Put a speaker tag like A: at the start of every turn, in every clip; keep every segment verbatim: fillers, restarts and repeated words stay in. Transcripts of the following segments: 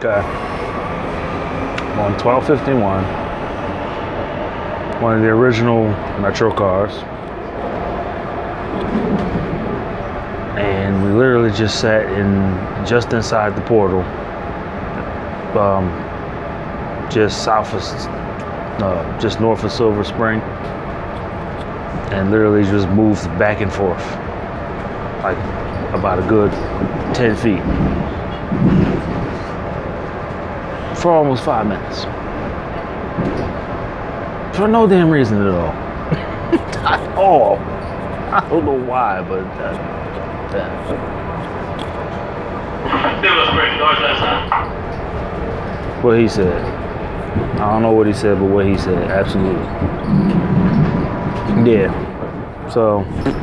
A: Okay. I'm on twelve fifty-one. One of the original Metro cars. And we literally just sat in, just inside the portal. Um, just south of, uh, just north of Silver Spring. And literally just moved back and forth. Like about a good ten feet. For almost five minutes. For no damn reason at all. At all. I don't know why, but uh, yeah. What he said. I don't know what he said, but what he said, absolutely. Yeah. So,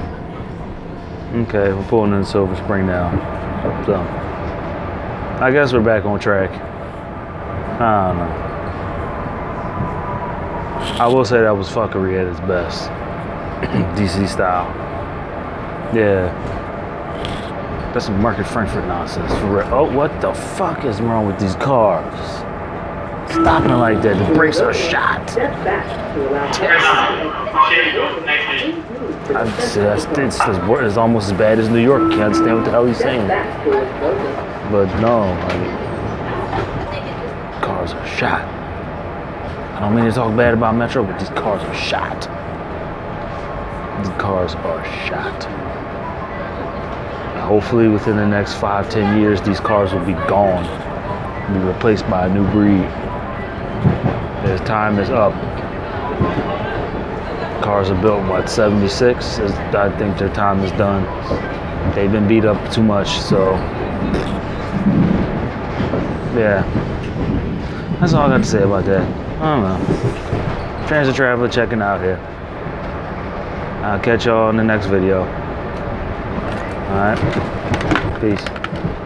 A: okay, we're pulling in Silver Spring now. So, I guess we're back on track. I don't know. I will say that was fuckery at its best. D C style. Yeah. That's some Market Frankfurt nonsense. For real. Oh, what the fuck is wrong with these cars? Stopping like that. The brakes are shot. I, it's, it's, it's almost as bad as New York. Can't understand what the hell he's saying. But no, like, cars are shot. I don't mean to talk bad about Metro, but these cars are shot. These cars are shot. Hopefully within the next five, ten years, these cars will be gone. Be replaced by a new breed. Their time is up. Cars are built, what, seventy-six? I think their time is done. They've been beat up too much, so yeah. That's all I got to say about that. I don't know. Transit Traveler checking out here. I'll catch y'all in the next video. Alright. Peace.